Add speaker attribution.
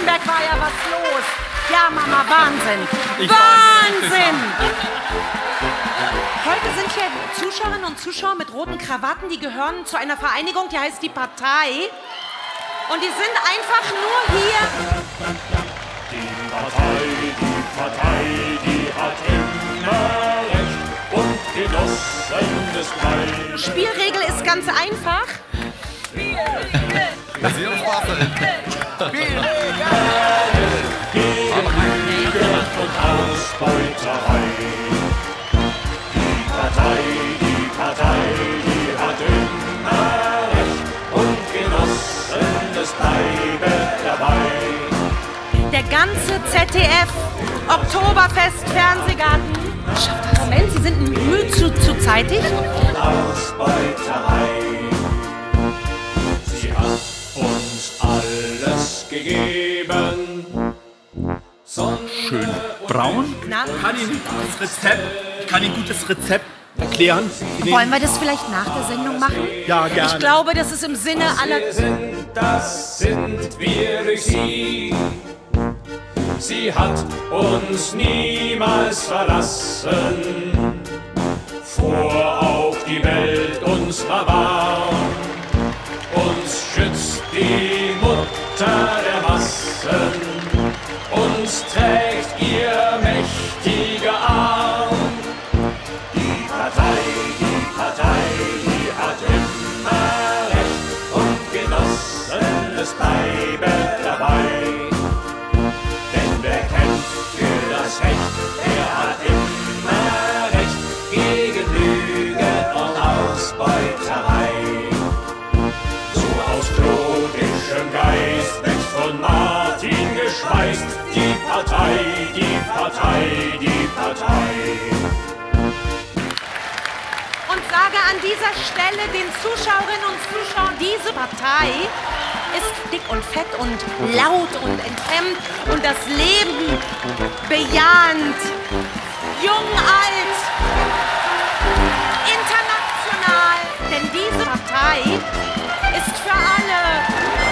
Speaker 1: Nürnberg war ja was los. Ja, Mama, Wahnsinn. Wahnsinn! Heute sind hier Zuschauerinnen und Zuschauer mit roten Krawatten, die gehören zu einer Vereinigung, die heißt die Partei. Und die sind einfach nur hier.
Speaker 2: Die Partei, die hat immer Recht und Genossen des Bleibens.
Speaker 1: Spielregel ist ganz einfach.
Speaker 2: Gegen Lüge und Ausbeuterei. Die Partei, die hat immer Recht und Genossen, es bleibe dabei.
Speaker 1: Der ganze ZDF Oktoberfest Fernsehgarten. Moment, Sie sind müde zu zeitig.
Speaker 2: Ausbeuterei. Sie hat uns alles gegeben.
Speaker 3: Schön. Braun?
Speaker 1: Na?
Speaker 3: Kann Ihnen ein gutes Rezept erklären?
Speaker 1: Wollen wir das vielleicht nach der Sendung machen?
Speaker 3: Ja, gerne.
Speaker 1: Ich glaube, das ist im Sinne aller...
Speaker 2: Das sind wir durch sie. Sie hat uns niemals verlassen. Vor auch die Welt uns verwahrt. Uns schützt die Mutter der Massen. Uns trägt ihr mächtiger Arm. Die Partei, die hat immer Recht und Genossen, es bleibe dabei. Denn wer kämpft für das Recht, der hat immer Recht gegen Lüge und Ausbeuterei. So aus kronischem Geist wächst von Martin geschweißt die Partei, die Partei, die Partei.
Speaker 1: Und sage an dieser Stelle den Zuschauerinnen und Zuschauern, diese Partei ist dick und fett und laut und enthemmt und das Leben bejahend, jung, alt, international. Denn diese Partei ist für alle.